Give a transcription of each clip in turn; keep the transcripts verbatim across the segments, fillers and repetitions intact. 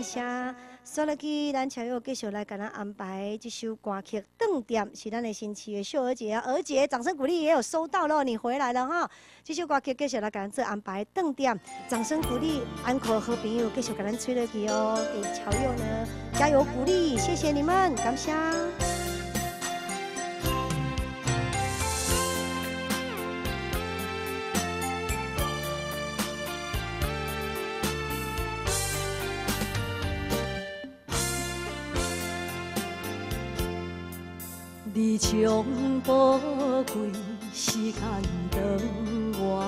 声，刷落去，咱乔友继续来给咱安排这首歌曲《顿点》，是咱的新奇的秀儿姐啊，儿姐，掌声鼓励也有收到了，你回来了哈。这首歌曲继续来给咱做安排，《顿点》，掌声鼓励，安可好朋友继续给咱吹落去哦，给乔友呢加油鼓励，谢谢你们，感谢。 你将宝贵时间长我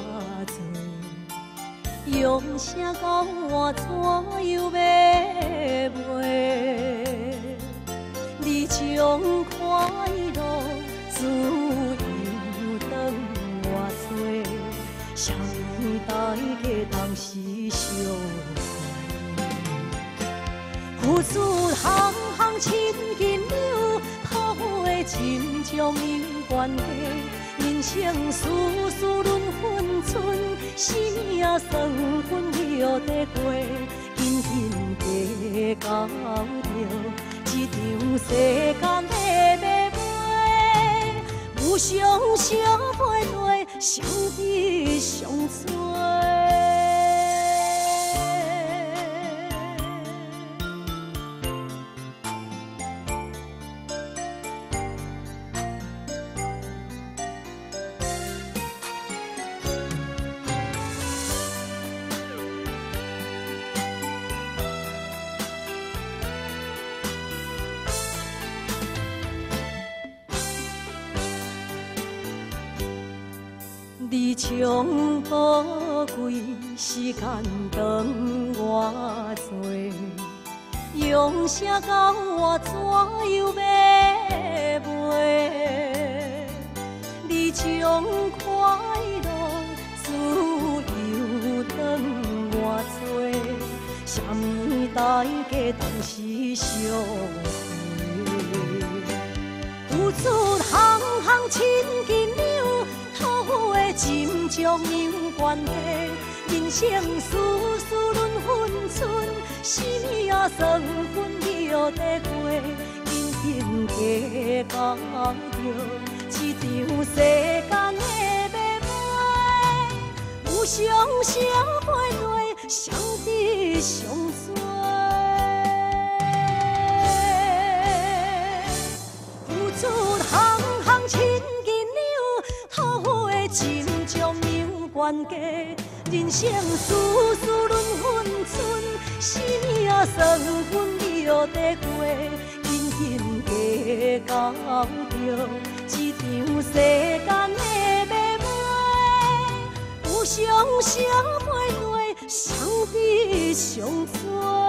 多，用声教我怎样要袂？你将快乐自由长我多，啥物大家当时相会？付出行行亲近友。 情将有关系，人生事事轮分寸，生命算分了得过，紧紧加交着这场世间的买卖，有相相配对，相知相随。 你将宝贵时间长我多，用声教我怎样要袂？你将快乐自由长我多，啥物大家当时相会？付出行行亲近友。 情将有关系，人生事事轮分寸，生命算分了得过，紧紧加交着这场世间的买卖，有相相配对，相知相随。付出行行亲近友，讨回情。 将有关系，人生事事轮分寸，生命算分了得过，紧紧加交着这场世间的买卖，有相相配对，相知相随。